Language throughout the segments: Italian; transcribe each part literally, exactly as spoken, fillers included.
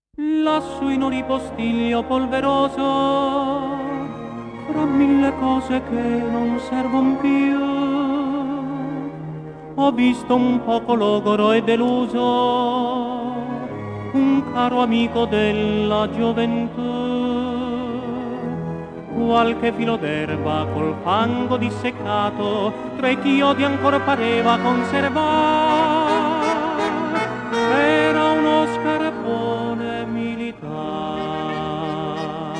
Lassù in un ripostiglio polveroso, fra mille cose che non servon più, ho visto un poco logoro e deluso un caro amico della gioventù. Qualche filo d'erba col fango disseccato tra i chiodi ancora pareva conservar. Era uno scarpone militare.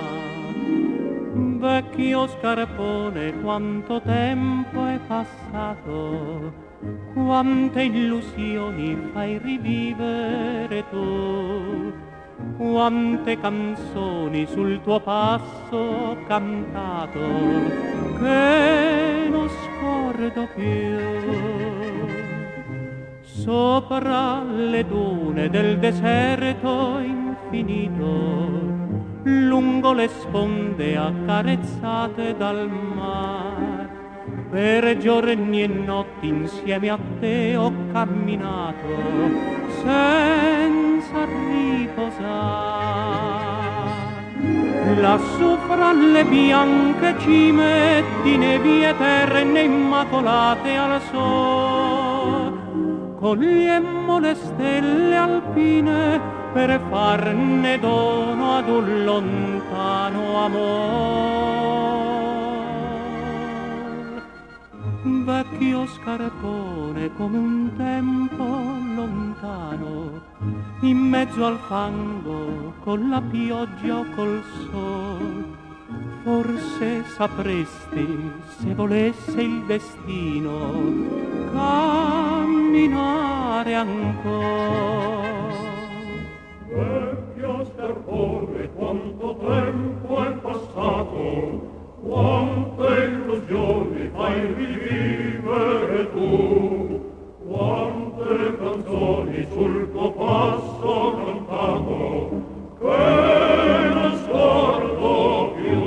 Vecchio scarpone, quanto tempo è passato, quante illusioni fai rivivere tu, quante canzoni sul tuo passo ho cantato che non scordo più. Sopra le dune del deserto infinito, lungo le sponde accarezzate dal mar, per giorni e notti insieme a te ho camminato senza riposare. Lassù fra le bianche cime di nevi e terre immacolate al sole, cogliemmo le stelle alpine per farne dono ad un lontano amor. Vecchio scarpone come un tempo lontano, in mezzo al fango con la pioggia o col sol, forse sapresti, se volesse il destino, camminare ancora. Vecchio scarpone, quanto tempo è passato, quante illusioni fai rivivere tu, quante canzoni sul tuo passo ho cantato che non scordo più.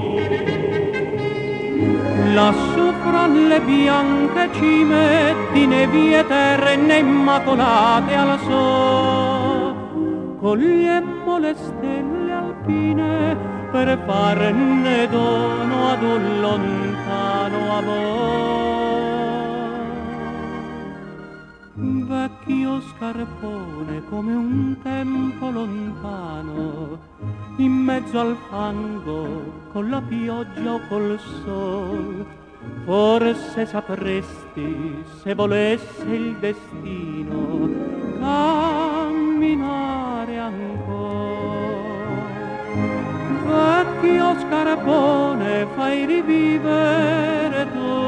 Lassù fra le bianche cime di nevi e terre immacolate al sole, cogliemmo le stelle alpine per farne dono ad un lontano amor. Vecchio scarpone come un tempo lontano, in mezzo al fango con la pioggia o col sol, forse sapresti, se volesse il destino, camminare ancora. Vecchio scarpone, fai rivivere tu